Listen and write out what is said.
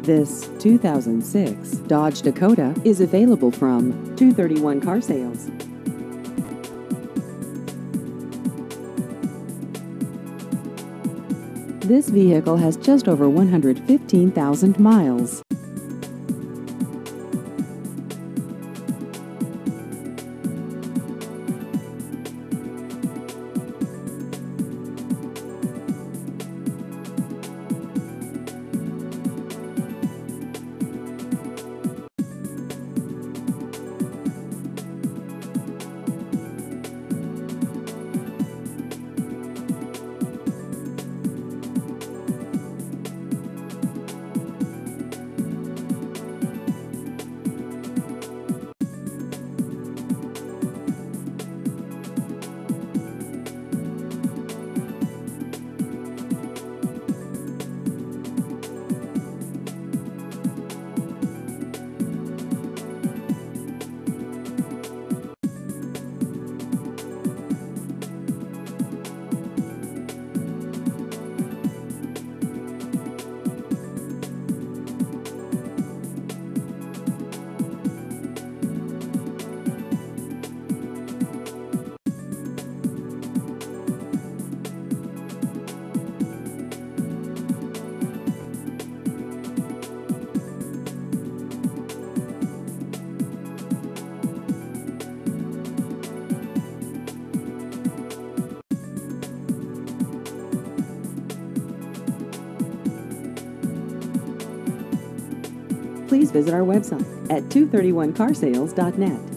This 2006 Dodge Dakota is available from 231 Car Sales. This vehicle has just over 115,000 miles. Please visit our website at 231carsales.net.